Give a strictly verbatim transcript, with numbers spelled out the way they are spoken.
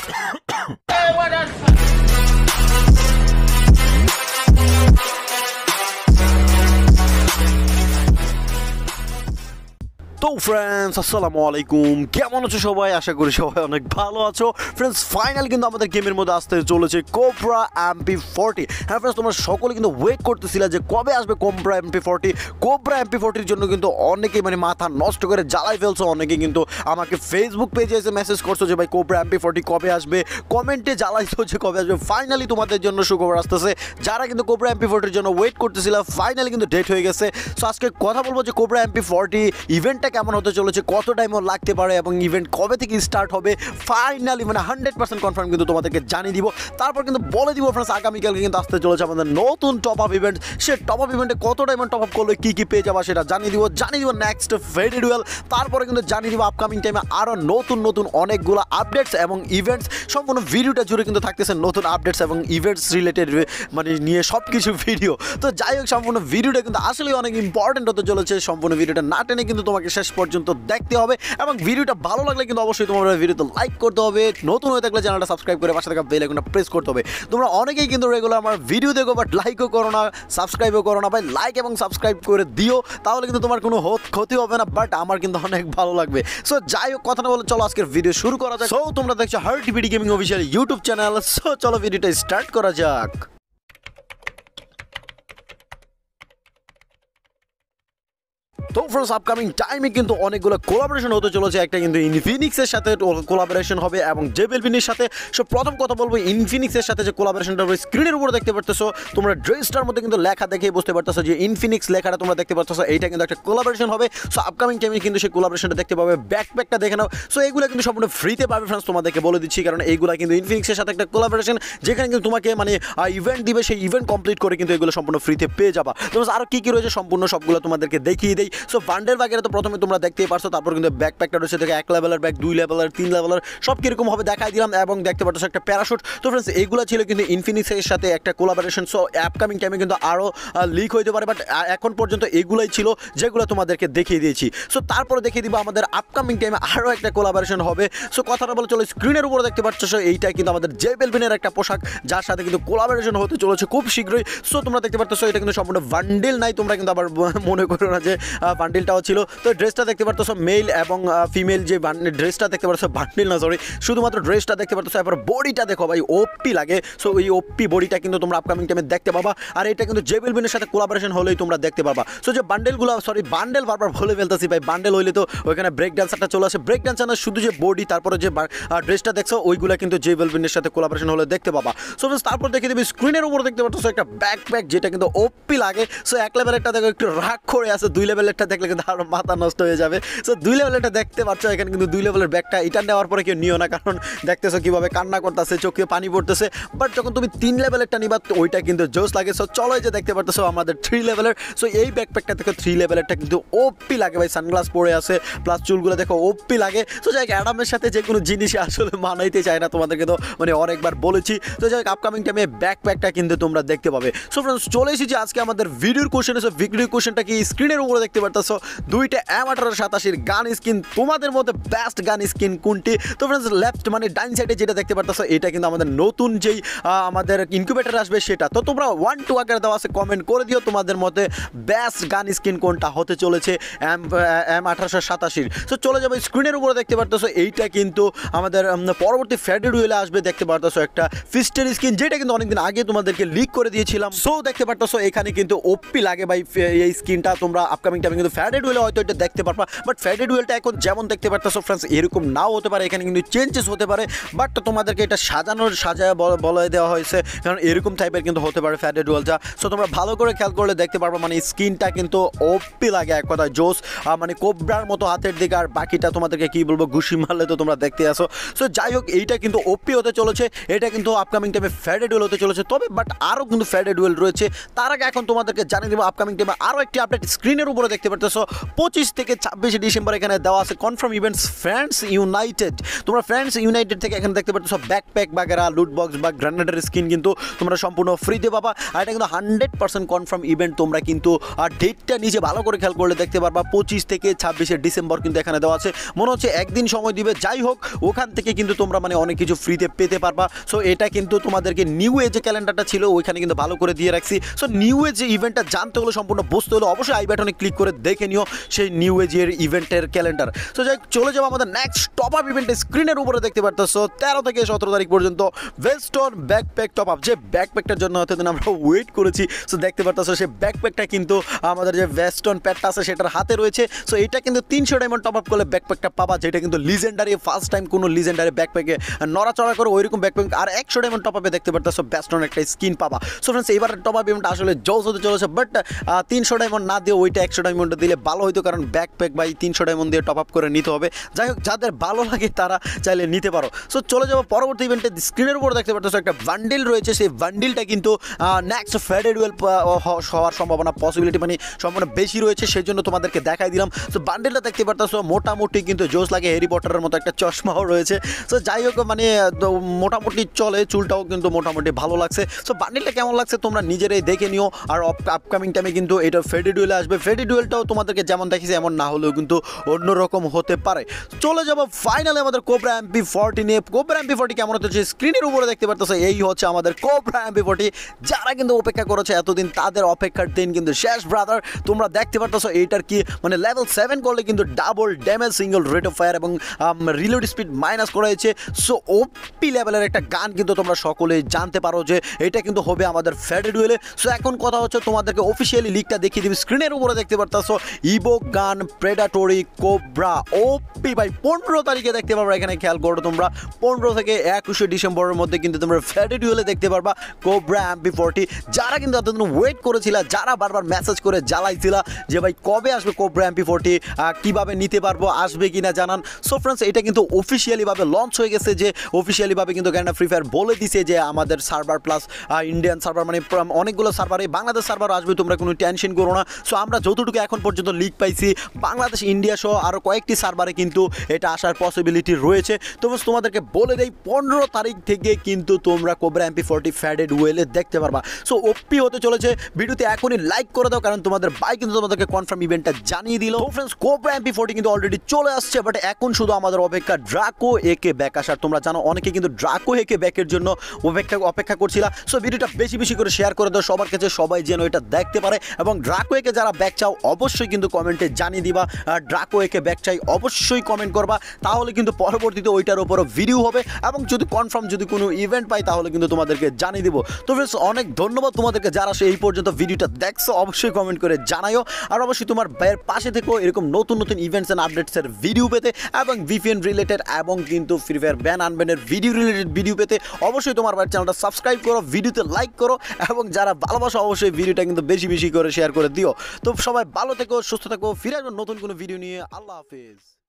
Hey, what else? তো friends আসসালামু আলাইকুম, কেমন আছো সবাই? আশা করি সবাই অনেক ভালো আছো। ফ্রেন্ডস ফাইনাল কিন্তু আমাদের গেমের মধ্যে আসতে চলেছে কোবরা এমপি ফোরটি। হ্যাঁ ফ্রেন্ডস, তোমরা সকলে কিন্তু ওয়েট করতেছিলে যে কবে আসবে Cobra MP forty. Cobra MP ফোরটির জন্য কিন্তু অনেকেই মানে মাথা নষ্ট করে জ্বালাই ফেলছো। অনেকে কিন্তু আমাকে ফেসবুক পেজে এসে মেসেজ করছো যে ভাই কোবরা এমপি ফোরটি কবে আসবে, কমেন্টে জ্বালাইছো যে কবে আসবে। ফাইনালি তোমাদের জন্য সুখবর আসতেছে। যারা কিন্তু কোবরা এমপি ফোরটির জন্য ওয়েট করতেছিল, ফাইনালি কিন্তু ডেট হয়ে গেছে। সো আজকে কথা বলবো যে কোবরা এমপি ফোরটি ইভেন্টটা কেমন হতে চলেছে, কত টাইমও লাগতে পারে এবং ইভেন্ট কবে থেকে স্টার্ট হবে। ফাইনালি মানে হান্ড্রেড পার্সেন্ট কনফার্ম কিন্তু তোমাদেরকে জানিয়ে দিব। তারপর কিন্তু বলে দিব ফ্রেন্ডস আগামীকালকে কিন্তু আসতে চলেছে আমাদের নতুন টপ আপ ইভেন্ট। সে টপ আপ ইভেন্টে কত টাইমে টপ আপ করলে কী কী পেয়ে যাবা সেটা জানিয়ে দিব। জানিয়ে দিব নেক্সট ফেডিডুয়াল। তারপরে কিন্তু জানিয়ে দিব আপকামিং টাইমে আরও নতুন নতুন অনেকগুলো আপডেটস এবং ইভেন্টস। সম্পূর্ণ ভিডিওটা জুড়ে কিন্তু থাকতেছে নতুন আপডেটস এবং ইভেন্টস রিলেটেড মানে নিয়ে সব কিছু ভিডিও। তো যাই হোক, সম্পূর্ণ ভিডিওটা কিন্তু আসলে অনেক ইম্পর্টেন্ট হতে চলেছে। সম্পূর্ণ ভিডিওটা না টেনে কিন্তু তোমাকে শেষ পর্যন্ত দেখতে হবে এবং ভিডিওটা ভালো লাগলে কিন্তু অবশ্যই তোমার ভিডিওতে লাইক করতে হবে। নতুন হয়ে থাকলে চ্যানেলটা সাবস্ক্রাইব করে পাশে থাকা বেল আইকনটা প্রেস করতে হবে। তোমরা অনেকেই কিন্তু রেগুলার আমার ভিডিও দেখো বাট লাইকও করো না, সাবস্ক্রাইবও করো না। ভাই লাইক এবং সাবস্ক্রাইব করে দিও, তাহলে কিন্তু তোমার কোনো ক্ষতি হবে না, বাট আমার কিন্তু অনেক ভালো লাগবে। সো যাই হোক, কথা না বলে চলো আজকের ভিডিও শুরু করা যাক। সো তোমরা দেখছো Hridoy gaming official YouTube channel. So চলো ভিডিওটা স্টার্ট করা যাক। তো ফ্রেন্ডস আপকামিং টাইমে কিন্তু অনেকগুলো কোলাবোরেশন হতে চলেছে। একটা কিন্তু ইনফিনিক্সের সাথে কোলাবোরেশন হবে এবং জেবেলবিনের সাথে। সো প্রথম কথা বলবো ইনফিনিক্সের সাথে যে কোলাবোরেশনটা হবে, স্ক্রিনের উপরে দেখতে পারতেছো তোমরা, ড্রেসটার মধ্যে কিন্তু লেখা দেখে বুঝতে পারতেছো যে ইনফিনিক্স লেখাটা তোমরা দেখতে পারতেছো, এইটা কিন্তু একটা কোলাবোরেশন হবে। সো আপকামিং টাইমে কিন্তু সেই কোলাবোরেশনটা দেখতে পাবে। ব্যাকপ্যাকটা দেখে নাও। সো এইগুলো কিন্তু সম্পূর্ণ ফ্রিতে পাবে ফ্রেন্ডস, তোমাদেরকে বলে দিচ্ছি, কারণ এইগুলো কিন্তু ইনফিনিক্সের সাথে একটা কোলাবোরেশন, যেখানে কিন্তু তোমাকে মানে ইভেন্ট দিবে, সেই ইভেন্ট কমপ্লিট করে কিন্তু এগুলো সম্পূর্ণ ফ্রিতে পেয়ে যাবা। তোমরা আরও কী কী রয়েছে সম্পূর্ণ সবগুলো তোমাদেরকে দেখিয়ে দেই। সো বান্ডেল বাগেরা তো প্রথমে তোমরা দেখতেই পারছো। তারপর কিন্তু ব্যাকপ্যাকটা রয়েছে, থেকে এক লেভেলের ব্যাগ, দুই লেভেলের, তিন লেভেলের, সব কীরকম হবে দেখাই দিলাম। এবং দেখতে পাচ্ছ একটা প্যারাশুট। তো ফ্রেন্ডস এইগুলো ছিল কিন্তু ইনফিনিক্সের সাথে একটা কোলাবোরেশন। সো আপকামিং টাইমে কিন্তু আরও লিক হইতে পারে, বাট এখন পর্যন্ত এগুলোই ছিল যেগুলো তোমাদেরকে দেখিয়ে দিয়েছি। সো তারপরে দেখিয়ে দিব আমাদের আপকামিং টাইমে আরও একটা কোলাবোরেশন হবে। সো কথাটা বলে চলো স্ক্রিনের উপরে দেখতে পাচ্ছ। সো এইটা কিন্তু আমাদের জেবেলবিনের একটা পোশাক, যার সাথে কিন্তু কোলাবোরেশন হতে চলেছে খুব শীঘ্রই। সো তোমরা দেখতে পাচ্ছ এটা কিন্তু সম্পূর্ণ বান্ডিল নাই, তোমরা কিন্তু আবার মনে করো না যে বান্ডিলটাও ছিল। তো ড্রেসটা দেখতে পাচ্ছ মেল এবং ফিমেল যে ড্রেসটা দেখতে পাচ্ছ, বান্ডিল না সরি, শুধুমাত্র ড্রেসটা দেখতে পাচ্ছ। এবার বডিটা দেখো ভাই, ওপি লাগে। সো এই ওপি বডিটা কিন্তু তোমরা আপকামিং টাইমে দেখতে পাবা। আর এটা কিন্তু জেবেলবিনের সাথে কোলাবোরেশন হলেই তোমরা দেখতে পাবা। সো যে বান্ডেলগুলো, সরি বান্ডেল বারবার বলে ফেলতেছি ভাই, বান্ডেল হইলে তো ওইখানে ব্রেক ডান্সারটা চলে আসে। ব্রেক ডান্সার না, শুধু যে বডি তারপরে যে ড্রেসটা দেখছো ওইগুলো কিন্তু জেবেলবিনের সাথে কোলাবোরেশন হলে দেখতে পাবা। সো তারপর দেখে দেবে স্ক্রিনের উপর দেখতে পাচ্ছ একটা ব্যাকপ্যাক, যেটা কিন্তু ওপি লাগে। সো এক লেভেলেরটা দেখো একটু রাগ করে আছে, দুই লেভেলেরটা দেখলে কিন্তু আরো মাথা নষ্ট হয়ে যাবে। সো দুই লেভেলেরটা দেখতে পাচ্ছ, এখানে কিন্তু দুই লেভেলের ব্যাগটা এটা নেওয়ার পরে কেউ নিও না, কারণ দেখতেছো কীভাবে কান্না করতেছে, চোখে পানি পড়তেছে। বাট যখন তুমি তিন লেভেলেরটা নিবা ওইটা কিন্তু জোস লাগে। সো চলো যে দেখতে পারতেছো আমাদের থ্রি লেভেলের। সো এই ব্যাকপ্যাকটা দেখো থ্রি লেভেলেরটা কিন্তু ওপি লাগে ভাই, সানগ্লাস পরে আছে, প্লাস চুলগুলো দেখো ওপি লাগে। সো যাই অ্যাডামের সাথে যে কোনো জিনিসই আসলে মানাইতে চায় না, তোমাদেরকে তো মানে অনেকবার বলেছি। তো যাই আপকামিং টাইমে ব্যাকপ্যাকটা কিন্তু তোমরা দেখতে পাবে। সো ফ্রেন্ডস চলে এসেছি আজকে আমাদের ভিডিওর কোশ্চেন। সো ভিডিওর কোশ্চেনটা কি স্ক্রিনের উপরে দেখতে পারতেছো, দুইটা এম আঠারো সাতাশির গান স্কিন, তোমাদের মধ্যে বেস্ট গান স্কিন কোনটি? তো ফ্রেন্ডস লেফট মানে ডাইন সাইডে যেটা দেখতে পারতেছো এটা কিন্তু আমাদের নতুন যেই আমাদের ইনকিউবেটর আসবে সেটা। তো তোমরা ওয়ান টু আকারে দেওয়া আছে, কমেন্ট করে দিও তোমাদের মধ্যে বেস্ট গান স্কিন কোনটা হতে চলেছে এম এম আঠারোশো সাতাশির। সো চলে যাবে স্ক্রিনের উপরে দেখতে পারতেছো, এইটা কিন্তু আমাদের পরবর্তী ফ্যাডেড হুইলে আসবে। দেখতে পারতেছো একটা ফিস্টের স্কিন, যেটা কিন্তু অনেকদিন আগে তোমাদেরকে লিক করে দিয়েছিলাম। সো দেখতে পারতেছো এখানে কিন্তু ওপি লাগে ভাই এই স্কিনটা। তোমরা আপকামিং টাইমে কিন্তু ফ্যাডেড হুইলে হয়তো এটা দেখতে পারবা, বাট ফ্যাডেড হুইলটা এখন যেমন দেখতে পারতেছো ফ্রেন্ডস এরকম নাও হতে পারে, এখানে কিন্তু চেঞ্জেস হতে পারে। বাট তোমাদেরকে এটা সাজানোর সাজায় বলে দেওয়া হয়েছে, কারণ এরকম টাইপের কিন্তু হতে পারে ফ্যাডেড হুইলটা। সো তোমরা ভালো করে খেয়াল করলে দেখতে পারবা, মানে স্কিনটা কিন্তু ওপি লাগে এক কথায় জোস, মানে কোবরার মতো হাতের দিকে। আর বাকিটা তোমাদেরকে কি বলবো, ঘুষি মারলে তো তোমরা দেখতে আসো। সো যাই হোক এইটা কিন্তু ওপি হতে চলেছে, এটা কিন্তু আপকামিং টাইমে ফ্যাডেড হুইল হতে চলেছে। তবে বাট আরও কিন্তু ফ্যাডেড হুইল রয়েছে। তার আগে এখন তোমাদেরকে জানিয়ে দেবো আপকামিং টাইমে আরও একটি আপডেট স্ক্রিনের উপরে দেখতে দেখতে পারতেছো পঁচিশ থেকে ছাব্বিশে ডিসেম্বর এখানে দেওয়া আছে কনফার্ম ইভেন্টস ফ্রেন্ডস ইউনাইটেড। তোমরা ফ্রেন্ডস ইউনাইটেড থেকে এখানে দেখতে পারতেছো ব্যাকপ্যাক বাগেরা লুট বক্স বা গ্রেনেডের স্কিন কিন্তু তোমরা সম্পূর্ণ ফ্রিতে পাবা। আর এটা কিন্তু হান্ড্রেড পার্সেন্ট কনফার্ম ইভেন্ট। তোমরা কিন্তু আর ডেটটা নিজে ভালো করে খেয়াল করলে দেখতে পারবা পঁচিশ থেকে ছাব্বিশে ডিসেম্বর কিন্তু এখানে দেওয়া আছে। মনে হচ্ছে একদিন সময় দিবে, যাই হোক ওখান থেকে কিন্তু তোমরা মানে অনেক কিছু ফ্রিতে পেতে পারবা। সো এটা কিন্তু তোমাদেরকে নিউ এজ যে ক্যালেন্ডারটা ছিল ওইখানে কিন্তু ভালো করে দিয়ে রাখছি। সো নিউ এজ যে ইভেন্টটা জানতে হলে সম্পূর্ণ বুঝতে হলে অবশ্যই আই বাটনে ক্লিক করে দেখে নিও সেই নিউ এজের ইভেন্টের ক্যালেন্ডার। সো যাই চলে যাবো আমাদের নেক্সট টপ আপ ইভেন্টের স্ক্রিনের উপরে দেখতে পারতেছো তেরো থেকে সতেরো তারিখ পর্যন্ত ওয়েস্টন ব্যাকপ্যাক টপ আপ। যে ব্যাকপ্যাকটার জন্য এতদিন আমরা ওয়েট করেছি, সো দেখতে পারতেছো সেই ব্যাকপ্যাকটা কিন্তু আমাদের যে ওয়েস্টন প্যাডটা আছে সেটার হাতে রয়েছে। সো এটা কিন্তু তিনশো ডায়মন্ড টপ আপ করলে ব্যাকপ্যাকটা পাবা, যেটা কিন্তু লিজেন্ডারি ফার্স্ট টাইম কোনো লিজেন্ডারি ব্যাকপ্যাকে নড়াচড়া করে ওইরকম ব্যাকপ্যাক। আর একশো ডায়মন্ড টপ আপে দেখতে পারতেছো ওয়েস্টন একটা স্কিন পাবা। সো ফ্রেন্ডস এইবারের টপ আপ ইভেন্ট আসলে জোস হতে চলেছে, বাট তিনশো ডায়মন্ড না দিয়ে ওইটা একশো ডায়মন্ড দিলে ভালো হইতো, কারণ ব্যাকপ্যাক বাই তিনশো ডায়মন্ড দিয়ে টপ আপ করে নিতে হবে। যাই হোক যাদের ভালো লাগে তারা চাইলে নিতে পারো। সো চলে যাবো পরবর্তী ইভেন্টে। স্ক্রিনের উপর দেখতে পারতেছো একটা বান্ডিল রয়েছে, সেই বান্ডিলটা কিন্তু নেক্সট ফেডারেল হওয়ার সম্ভাবনা পসিবিলিটি মানে সম্ভাবনা বেশি রয়েছে, সেই জন্য তোমাদেরকে দেখাই দিলাম। সো বান্ডিলটা দেখতে পারতেছো মোটামুটি কিন্তু জোস লাগে, হ্যারি পটারের মতো একটা চশমাও রয়েছে। সো যাই হোক মানে মোটামুটি চলে, চুলটাও কিন্তু মোটামুটি ভালো লাগছে। সো বান্ডিলটা কেমন লাগছে তোমরা নিজেরাই দেখে নিও। আর আপকামিং টাইমে কিন্তু এটা ফেডি ডুয়েলে আসবে। ফেডি ডুয়েলটাও তোমাদেরকে যেমন দেখেছি এমন না হলেও কিন্তু অন্যরকম হতে পারে। চলে যাবো ফাইনালি আমাদের কোবরা এমপি ফোরটি নিয়ে। কোবরা এমপি ফোরটি কেমন হচ্ছে স্ক্রিনের উপরে দেখতে পারতেছো, এই হচ্ছে আমাদের কোবরা এমপি ফোরটি। যারা কিন্তু অপেক্ষা করেছে এতদিন তাদের অপেক্ষার দিন কিন্তু শেষ ব্রাদার। তোমরা দেখতে পারতেছো এইটার কি মানে লেভেল সেভেন করলে কিন্তু double damage, single rate of fire এবং রিলোড স্পিড মাইনাস করা হয়েছে। সো ওপি লেভেলের একটা গান কিন্তু তোমরা সকলেই জানতে পারো যে এটা কিন্তু হবে আমাদের ফেডি ডুয়েলে। সো এখন কথা হচ্ছে তোমাদেরকে অফিসিয়ালি লিকটা দেখিয়ে দিবি। স্ক্রিনের উপরে দেখতে পারতেছো ইভো গান প্রেডাটরি কোবরা ওপি ভাই পনেরো তারিখে দেখতে পারবা। এখানে খেয়াল করো তোমরা পনেরো থেকে একুশে ডিসেম্বরের মধ্যে কিন্তু তোমরা ফেডি ডুয়েলে দেখতে পারবা কোবরা এমপি ফোরটি। যারা কিন্তু এতদিন ওয়েট করেছিল, যারা বারবার মেসেজ করে জ্বালাইছিল যে ভাই কবে আসবে কোবরা এমপি ফোরটি, কীভাবে নিতে পারবো, আসবে কিনা জানান। সো ফ্রেন্ডস এটা কিন্তু অফিসিয়ালিভাবে লঞ্চ হয়ে গেছে, যে অফিসিয়ালিভাবে কিন্তু গারেনা ফ্রি ফায়ার বলে দিছে যে আমাদের সার্ভার প্লাস ইন্ডিয়ান সার্ভার মানে অনেকগুলো সার্ভারে বাংলাদেশ সার্ভার আসবে, তোমরা কোনো টেনশন করো না। সো আমরা যতটুকু এখন পর্যন্ত লিক পাইছি বাংলাদেশ ইন্ডিয়া সহ আরও কয়েকটি সার্ভারে কিন্তু এটা আসার পসিবিলিটি রয়েছে। তো তোমাদেরকে বলে দেই পনেরো তারিখ থেকে কিন্তু তোমরা কোবরা এমপি ফোরটি ফ্যাডেড ওয়েলে দেখতে পারবা। সো ওপি হতে চলেছে। ভিডিওতে এখনই লাইক করে দাও, কারণ তোমাদের ভাই কিন্তু তোমাদেরকে কনফার্ম ইভেন্টটা জানিয়ে দিল। তো ফ্রেন্ডস কোবরা এমপি ফোরটি কিন্তু অলরেডি চলে আসছে, বাট এখন শুধু আমাদের অপেক্ষা ড্রাকো একে ব্যাক আসার। তোমরা জানো অনেকে কিন্তু ড্রাকো একে ব্যাকের জন্য অপেক্ষা অপেক্ষা করছিলা। সো ভিডিওটা বেশি বেশি করে শেয়ার করে দাও সবার কাছে, সবাই যেন এটা দেখতে পারে। এবং ড্রাকো একে যারা ব্যাক চাও অবশ্যই কিন্তু কমেন্টে জানিয়ে দিবা। আর ড্রাকো একে ব্যাক চাই অবশ্যই কমেন্ট করবা, তাহলে কিন্তু পরবর্তীতে ওইটার উপরও ভিডিও হবে। এবং যদি কনফার্ম যদি কোনো ইভেন্ট পাই তাহলে কিন্তু তোমাদেরকে জানিয়ে দিব। তো ফ্রেন্ডস অনেক ধন্যবাদ তোমাদেরকে যারা এই পর্যন্ত ভিডিওটা দেখছো, অবশ্যই কমেন্ট করে জানাইও। আর অবশ্যই তোমার ভাইয়ের পাশে থেকেও এরকম নতুন নতুন ইভেন্টস অ্যান্ড আপডেটসের ভিডিও পেতে এবং ভিপিএন রিলেটেড এবং কিন্তু ফ্রি ফায়ার ব্যান আনব্যানের ভিডিও রিলেটেড ভিডিও পেতে অবশ্যই তোমার ভাইয়ের চ্যানেলটা সাবস্ক্রাইব করো, ভিডিওতে লাইক করো এবং যারা ভালোবাসো অবশ্যই ভিডিওটা কিন্তু বেশি বেশি করে শেয়ার করে দিও। তো সবাই ভালো থেকো, সুস্থ থেকো, ফিরে আসবো নতুন কোনো ভিডিও নিয়ে। আল্লাহ হাফেজ।